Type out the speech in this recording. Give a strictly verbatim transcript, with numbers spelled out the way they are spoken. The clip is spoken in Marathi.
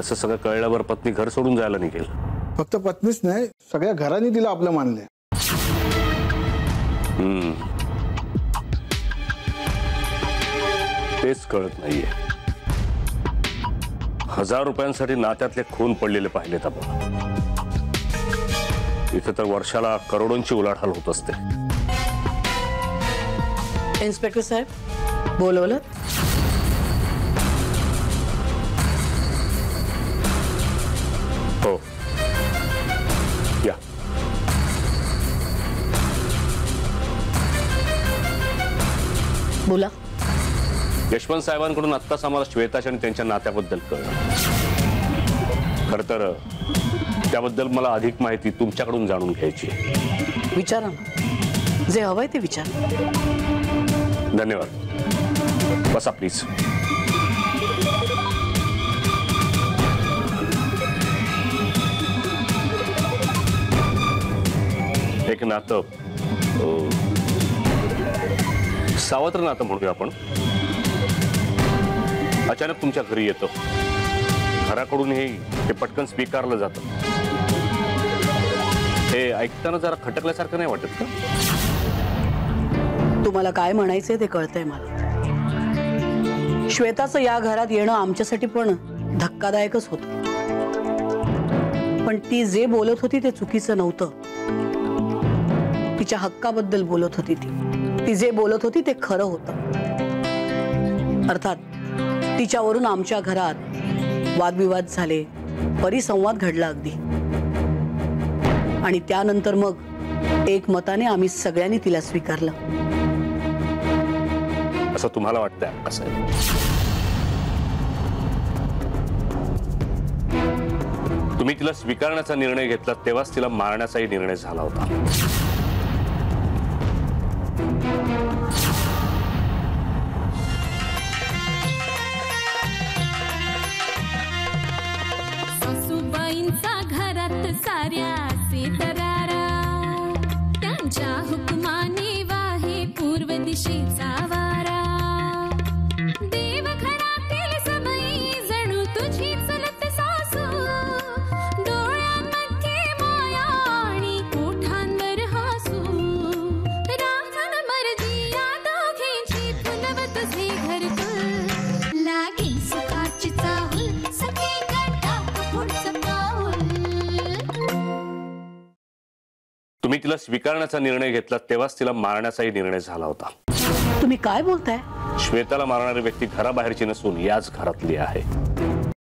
असं सगळं कळल्यावर पत्नी घर सोडून जायला निघेल? फक्त पत्नीच नाही, सगळ्या घराने तिला आपलं मानले. हम्म, तेच कळत नाहीये. हजार रुपयांसाठी नात्यातले खून पडलेले पाहिलेत आपण. इथे तर वर्षाला करोडोंची उलाढाल होत असते. इन्स्पेक्टर साहेब बोलवलं? हो, या. बोला. यशवंत साहेबांकडून आत्ताच आम्हाला श्वेताच्या आणि त्यांच्या नात्याबद्दल कळलं. खरं तर त्याबद्दल मला अधिक माहिती तुमच्याकडून जाणून घ्यायची. विचारा ना, जे हवंय ते विचारा. धन्यवाद. बसा प्लीज. एक नातं, सावत्र नातं म्हणूया आपण, अचानक तुमच्या घरी येतं. घराकडून हे ते पटकन स्वीकारलं जातं. हे ऐकताना जरा खटकल्यासारखं नाही वाटत का? तुम्हाला काय म्हणायचंय ते कळतंय मला. श्वेताचं या घरात येणं आमच्यासाठी पण धक्कादायकच होतं. पण ती जे बोलत होती ते चुकीचं नव्हतं. तिच्या हक्काबद्दल बोलत होती. ती ती जे बोलत होती ते खरं होतं. अर्थात तिच्यावरून आमच्या घरात वादविवाद झाले, परिसंवाद घडला अगदी. आणि त्यानंतर मग एक मताने आम्ही सगळ्यांनी तिला स्वीकारलं. असं तुम्हाला वाटतंय? कसं आहे, तुम्ही तिला स्वीकारण्याचा निर्णय घेतला तेव्हाच तिला मारण्याचाही निर्णय झाला होता. सासूबाईंचा घरात साऱ्याचे दरारा, त्यांच्या हुकमाने वाहे पूर्व दिशेचा वारा. देव घरातील सबई जणू तुझी चलत सासू, डोळ्यांमध्ये माया आणि ओठांवर हसू. राखण मर्जी या दोघींची फुलवत तुझे घरकुल, लागेल सुखाची चाहूल सखी गटा पुढचं पाऊल. तुम्ही तिला स्वीकारण्याचा निर्णय घेतला तेव्हाच तिला मारण्याचाही निर्णय झाला होता. तुम्ही काय बोलताय? श्वेताला मारणारी व्यक्ती घराबाहेरची नसून याच घरातली आहे.